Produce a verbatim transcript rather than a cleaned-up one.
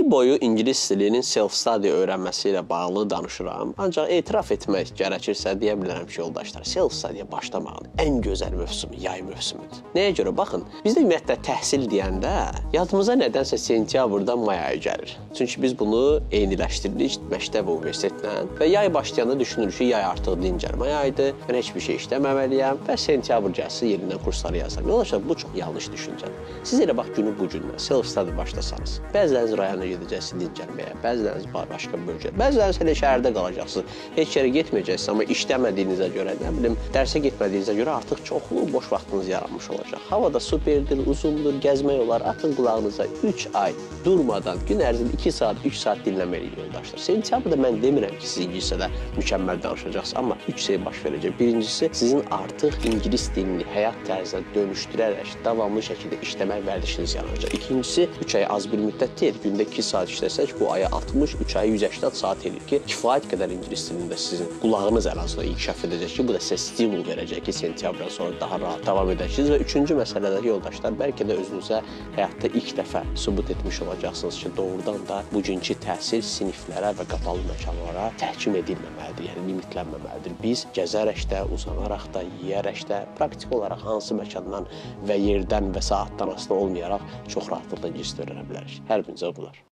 İl boyu ingilis dilinin self-study öyrənməsi ilə bağlı danışıram. Ancaq etiraf etmək gərəkirsə deyə bilərəm ki, yoldaşlar, self-studyyə başlamağın ən gözəl mövsümü yay mövsümüdür. Nəyə görə? Baxın, bizdə ümumiyyətlə təhsil deyəndə yadımıza nədənsə sentyabrdan may ayı gəlir. Çünki biz bunu eyniləşdiririk məktəb və universitetlə və yay başlayanda düşünürük ki, yay artıq dincəlmə ayıdır, mən heç bir şey işləməməliyəm və sentyabr gəlsin, yerindən kursları yazsam. Yoldaşlar, bu çox yanlış düşüncədir. Siz elə bax, günü bu gündən self-study başlasanız, bəziləriniz rayona gedəcəksiniz dincəlməyə, bəziləriniz başqa bölgə, bəziləriniz elə şəhərdə qalacaqsınız, heç yerə getməyəcəksiniz, amma işləmədiyinizə görə, nə bilim, dərsə getmədiyinizə görə artıq çoxlu boş vaxtınız yaranmış olacaq. Havada superdir, uzundur, gəzmək olar, atın qulağınıza üç ay durmadan, gün ərzində iki saat, üç saat dinləməliyik yoldaşlar. Sentyabrda mən demirəm ki, siz İngilizcədə mükəmməl danışacaqsınız, amma üç şey baş verəcək. Birincisi, sizin artıq ingilis dilini həyat tərzinə dönüşdürərək davamlı şəkildə işləmək vərdişiniz yaranacaq. İkincisi, üç ay az bir müddət deyil. Gündə iki saat işləsək, bu aya altmış, üç ay yüz səksən saat edir ki, kifayət qədər ingilis dilində sizin qulağınız ən azından inkişaf edəcək ki, bu da sizə stimul verəcək ki, sentyabrdan sonra daha rahat davam edəcəksiniz. Və üçüncü məsələdə yoldaşlar, bəlkə də özünüzə həyatda ilk dəfə sübut etmiş olacaqsınız ki, doğrudan da bugünkü təhsil siniflərə və qapalı məkanlara təhkim edilməməlidir, yəni limitlənməməlidir. Biz gəzərək də, uzanaraq da, yeyərək də, praktik olaraq hansı məkandan və yerdən və saatdan asılı olmayaraq çox rahatlıqla ingilis öyrənə bilərik. Hər birinizə bunlar.